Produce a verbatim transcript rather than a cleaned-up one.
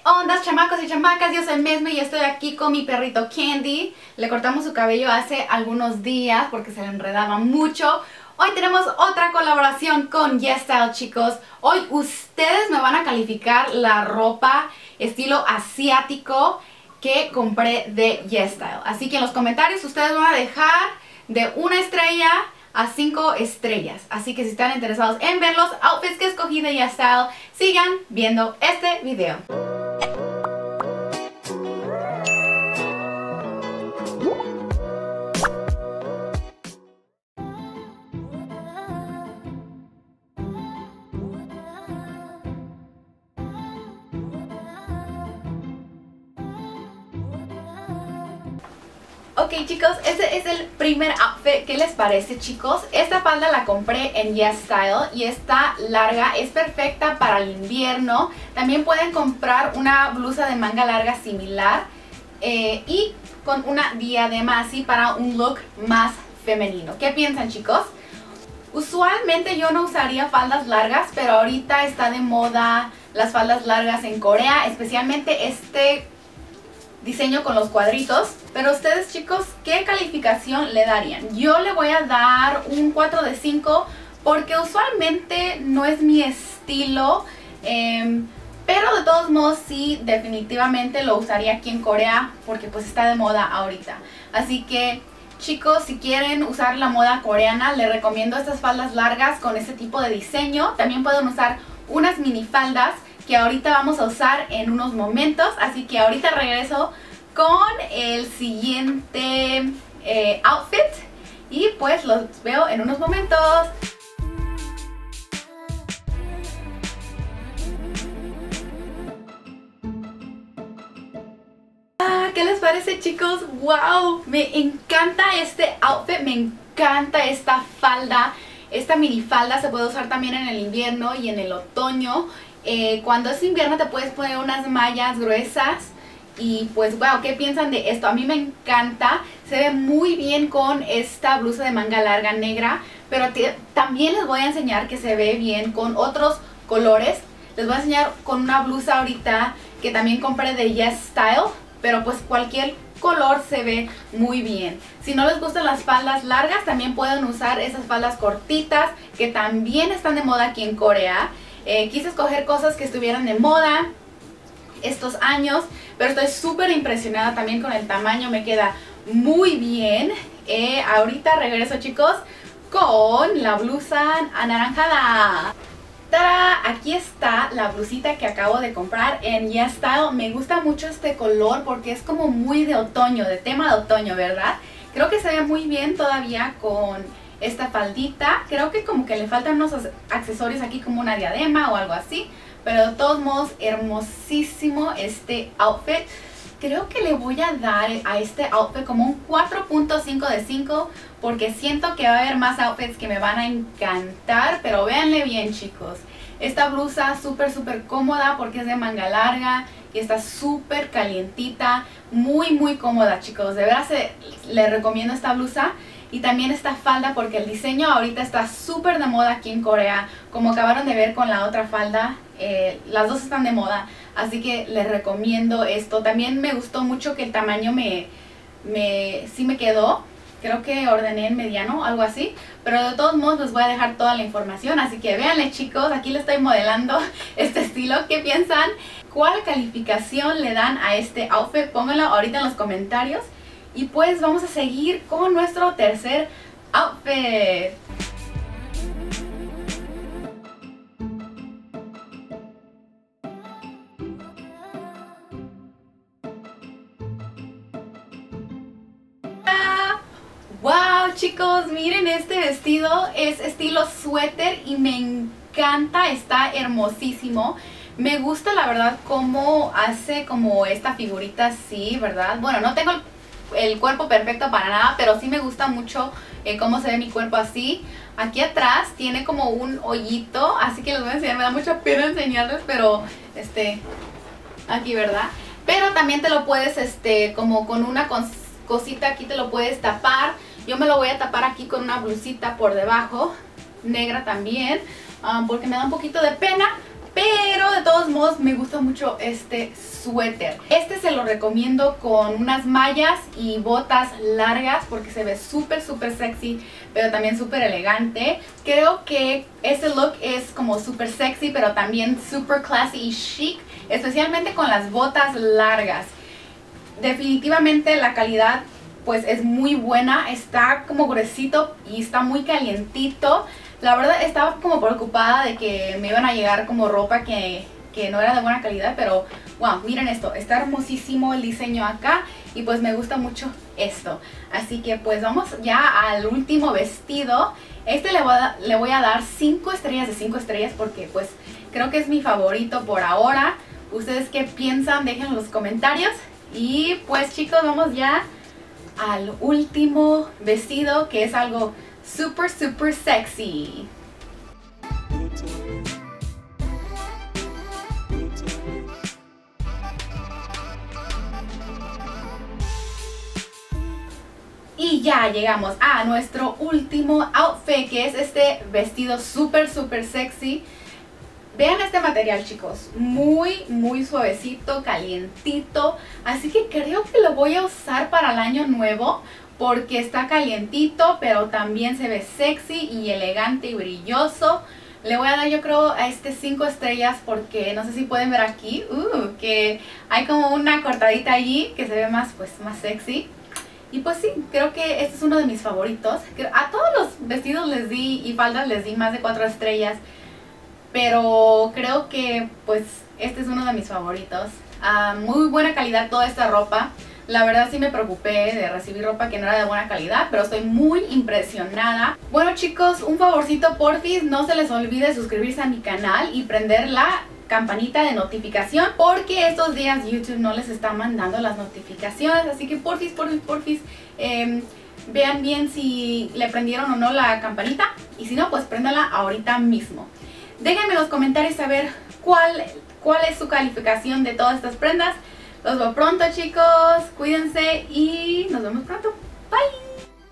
Ondas, chamacos y chamacas, yo soy Mesme y estoy aquí con mi perrito Candy. Le cortamos su cabello hace algunos días porque se le enredaba mucho. Hoy tenemos otra colaboración con YesStyle, chicos. Hoy ustedes me van a calificar la ropa estilo asiático que compré de YesStyle. Así que en los comentarios ustedes van a dejar de una estrella a cinco estrellas. Así que si están interesados en ver los outfits que escogí de YesStyle, sigan viendo este video. Ok, chicos, este es el primer outfit. ¿Qué les parece, chicos? Esta falda la compré en YesStyle y está larga, es perfecta para el invierno. También pueden comprar una blusa de manga larga similar eh, y con una diadema así para un look más femenino. ¿Qué piensan, chicos? Usualmente yo no usaría faldas largas, pero ahorita está de moda las faldas largas en Corea, especialmente este diseño con los cuadritos. Pero ustedes, chicos, ¿qué calificación le darían? Yo le voy a dar un cuatro de cinco porque usualmente no es mi estilo, eh, pero de todos modos sí, definitivamente lo usaría aquí en Corea porque pues está de moda ahorita. Así que, chicos, si quieren usar la moda coreana, les recomiendo estas faldas largas con este tipo de diseño. También pueden usar unas minifaldas que ahorita vamos a usar en unos momentos. Así que ahorita regreso con el siguiente eh, outfit y pues los veo en unos momentos. Ah, ¿qué les parece, chicos? ¡Wow! Me encanta este outfit, me encanta esta falda. Esta minifalda se puede usar también en el invierno y en el otoño. Eh, cuando es invierno te puedes poner unas mallas gruesas. Y pues wow, ¿qué piensan de esto? A mí me encanta, se ve muy bien con esta blusa de manga larga negra, pero también les voy a enseñar que se ve bien con otros colores. Les voy a enseñar con una blusa ahorita que también compré de YesStyle, pero pues cualquier color se ve muy bien. Si no les gustan las faldas largas, también pueden usar esas faldas cortitas que también están de moda aquí en Corea. Eh, quise escoger cosas que estuvieran de moda estos años, pero estoy súper impresionada también con el tamaño, me queda muy bien. Eh, ahorita regreso, chicos, con la blusa anaranjada. ¡Tarán! Aquí está la blusita que acabo de comprar en YesStyle. Me gusta mucho este color porque es como muy de otoño, de tema de otoño, ¿verdad? Creo que se ve muy bien todavía con esta faldita. Creo que como que le faltan unos accesorios aquí como una diadema o algo así. Pero de todos modos, hermosísimo este outfit. Creo que le voy a dar a este outfit como un cuatro punto cinco de cinco. Porque siento que va a haber más outfits que me van a encantar. Pero véanle bien, chicos. Esta blusa súper, súper cómoda porque es de manga larga. Y está súper calientita. Muy, muy cómoda, chicos. De verdad se, les recomiendo esta blusa. Y también esta falda porque el diseño ahorita está súper de moda aquí en Corea. Como acabaron de ver con la otra falda, eh, las dos están de moda. Así que les recomiendo esto. También me gustó mucho que el tamaño me, me sí me quedó. Creo que ordené en mediano, algo así. Pero de todos modos les voy a dejar toda la información. Así que véanle, chicos, aquí les estoy modelando este estilo. ¿Qué piensan? ¿Cuál calificación le dan a este outfit? Pónganlo ahorita en los comentarios. Y pues vamos a seguir con nuestro tercer outfit. Wow, chicos, miren este vestido. Es estilo suéter y me encanta, está hermosísimo. Me gusta la verdad cómo hace como esta figurita así, ¿verdad? Bueno, no tengo el el cuerpo perfecto para nada, pero sí me gusta mucho eh, cómo se ve mi cuerpo así. Aquí atrás tiene como un hoyito, así que les voy a enseñar, me da mucha pena enseñarles, pero este, aquí, ¿verdad? Pero también te lo puedes, este, como con una cos cosita aquí te lo puedes tapar. Yo me lo voy a tapar aquí con una blusita por debajo, negra también, um, porque me da un poquito de pena. Pero de todos modos me gusta mucho este suéter. Este se lo recomiendo con unas mallas y botas largas porque se ve súper súper sexy, pero también súper elegante. Creo que este look es como súper sexy, pero también súper classy y chic, especialmente con las botas largas. Definitivamente la calidad pues es muy buena, está como gruesito y está muy calientito. La verdad estaba como preocupada de que me iban a llegar como ropa que, que no era de buena calidad, pero wow, miren esto, está hermosísimo el diseño acá y pues me gusta mucho esto. Así que pues vamos ya al último vestido. Este le voy a, le voy a dar cinco estrellas de cinco estrellas porque pues creo que es mi favorito por ahora. ¿Ustedes qué piensan? Déjenlo en los comentarios. Y pues chicos, vamos ya al último vestido, que es algo super super sexy. Y ya llegamos a nuestro último outfit, que es este vestido super super sexy. Vean este material, chicos, muy muy suavecito, calientito, así que creo que lo voy a usar para el año nuevo porque está calientito, pero también se ve sexy y elegante y brilloso. Le voy a dar, yo creo, a este cinco estrellas porque no sé si pueden ver aquí, uh, que hay como una cortadita allí que se ve más, pues, más sexy. Y pues sí, creo que este es uno de mis favoritos. A todos los vestidos les di y faldas les di más de cuatro estrellas. Pero creo que pues este es uno de mis favoritos. Uh, muy buena calidad toda esta ropa. La verdad sí me preocupé de recibir ropa que no era de buena calidad, pero estoy muy impresionada. Bueno chicos, un favorcito porfis, no se les olvide suscribirse a mi canal y prender la campanita de notificación porque estos días YouTube no les está mandando las notificaciones. Así que porfis, porfis, porfis, eh, vean bien si le prendieron o no la campanita. Y si no, pues préndala ahorita mismo. Déjenme en los comentarios saber cuál, cuál es su calificación de todas estas prendas. Los veo pronto chicos, cuídense y nos vemos pronto. Bye.